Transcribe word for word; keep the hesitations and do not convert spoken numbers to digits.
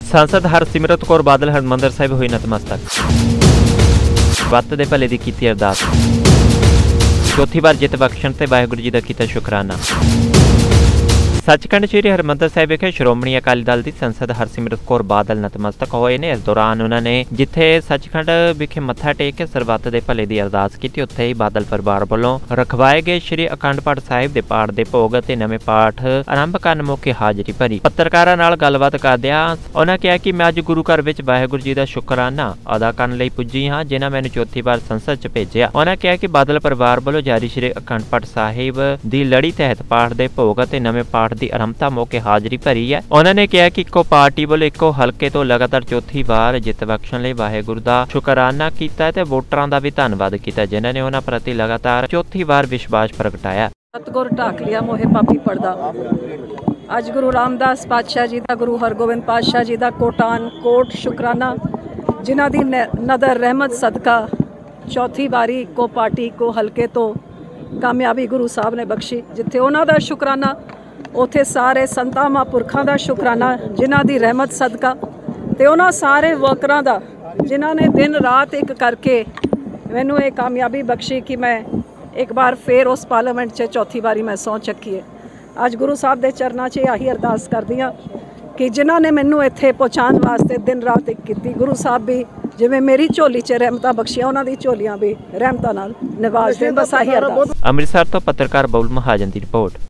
सांसद हरसिमरत कौर बादल हरमंदर साहिब हुई नतमस्तक। वत दे भले दी कीती अरदास। चौथी बार जित बख्शण ते वाहिगुरू जी दा कीता शुकराना। सचखंड श्री हरमंदर साहिब विखे श्रोमणी अकाली दल की संसद हरसिमरत कौर बादल नतमस्तक होए ने। इस दौरान उन्होंने जिथे सचखंड विखे मत्था टेक के सरबत दे भले दी अरदास की, उत्थे ही बादल परिवार वालों रखवाए गए श्री अखंड पाठ साहिब दे पाठ दे भोग ते नवे पाठ आरंभ करन मौके हाजरी भरी। पत्रकारां नाल गलबात करदिआं उन्होंने कहा कि मैं अज गुरु घर विच वाहिगुरू जी दा शुकराना अदा करन लई पुजी हां, जिन्हां मैनूं चौथी बार संसद च भेजिआ। उन्होंने कहा कि बादल परिवार वालों जारी श्री अखंड पाठ साहिब दी लड़ी तहत पाठ दे भोग ते नवे पाठ ਦੀ ਆਰੰਭਤਾ ਮੌਕੇ ਹਾਜ਼ਰੀ ਭਰੀ ਹੈ। ਉਹਨਾਂ ਨੇ ਕਿਹਾ ਕਿ ਇੱਕੋ ਪਾਰਟੀ ਵੱਲੋਂ ਇੱਕੋ ਹਲਕੇ ਤੋਂ ਲਗਾਤਾਰ ਚੌਥੀ ਵਾਰ ਜਿੱਤ ਬਖਸ਼ਣ ਲਈ ਵਾਹਿਗੁਰੂ ਦਾ ਸ਼ੁਕਰਾਨਾ ਕੀਤਾ ਤੇ ਵੋਟਰਾਂ ਦਾ ਵੀ ਧੰਨਵਾਦ ਕੀਤਾ, ਜਿਨ੍ਹਾਂ ਨੇ ਉਹਨਾਂ ਪ੍ਰਤੀ ਲਗਾਤਾਰ ਚੌਥੀ ਵਾਰ ਵਿਸ਼ਵਾਸ ਪ੍ਰਗਟਾਇਆ। ਸਤਿਗੁਰ ਢਾਕ ਲਿਆ ਮੋਹੇ ਪਾਪੀ ਪੜਦਾ। ਅੱਜ ਗੁਰੂ ਰਾਮਦਾਸ ਪਾਤਸ਼ਾਹ ਜੀ ਦਾ, ਗੁਰੂ ਹਰਗੋਬਿੰਦ ਪਾਤਸ਼ਾਹ ਜੀ ਦਾ ਕੋਟਾਨ ਕੋਟ ਸ਼ੁਕਰਾਨਾ, ਜਿਨ੍ਹਾਂ ਦੀ ਨਦਰ ਰਹਿਮਤ ਸਦਕਾ ਚੌਥੀ ਵਾਰੀ ਇੱਕੋ ਪਾਰਟੀ ਇੱਕੋ ਹਲਕੇ ਤੋਂ ਕਾਮਯਾਬੀ ਗੁਰੂ ਸਾਹਿਬ ਨੇ ਬਖਸ਼ੀ। ਜਿੱਥੇ ਉਹਨਾਂ ਦਾ ਸ਼ੁਕਰਾਨਾ ਉੱਥੇ ਸਾਰੇ ਸੰਤਾਂ ਮਹਾਂਪੁਰਖਾਂ ਦਾ ਸ਼ੁਕਰਾਨਾ, ਜਿਨ੍ਹਾਂ ਦੀ ਰਹਿਮਤ ਸਦਕਾ, ਤੇ ਉਹਨਾਂ ਸਾਰੇ ਵਰਕਰਾਂ ਦਾ ਜਿਨ੍ਹਾਂ ਨੇ ਦਿਨ ਰਾਤ ਇੱਕ ਕਰਕੇ ਮੈਨੂੰ ਇਹ ਕਾਮਯਾਬੀ ਬਖਸ਼ੀ ਕਿ ਮੈਂ ਇੱਕ ਵਾਰ ਫੇਰ ਉਸ ਪਾਰਲੀਮੈਂਟ 'ਚ ਚੌਥੀ ਵਾਰੀ ਮੈਂ ਸਹੁੰ ਚੱਕੀ ਹੈ। ਅੱਜ ਗੁਰੂ ਸਾਹਿਬ ਦੇ ਚਰਨਾਂ 'ਚ ਆਹੀ ਅਰਦਾਸ ਕਰਦੀ ਹਾਂ ਕਿ ਜਿਨ੍ਹਾਂ ਨੇ ਮੈਨੂੰ ਇੱਥੇ ਪਹੁੰਚਾਉਣ ਵਾਸਤੇ ਦਿਨ ਰਾਤ ਇੱਕ ਕੀਤੀ, ਗੁਰੂ ਸਾਹਿਬ ਵੀ ਜਿਵੇਂ ਮੇਰੀ ਝੋਲੀ 'ਚ ਰਹਿਮਤਾਂ ਬਖਸ਼ੀਆਂ, ਉਹਨਾਂ ਦੀ ਝੋਲੀਆਂ ਵੀ ਰਹਿਮਤਾਂ ਨਾਲ ਨਿਵਾਜ ਦੇਣ। ਬਸ ਆਹੀ ਅਰਦਾਸ। ਅੰਮ੍ਰਿਤਸਰ ਤੋਂ ਪੱਤਰਕਾਰ ਬਬੂਲ ਮਹਾਜਨ ਦੀ ਰਿਪੋਰਟ।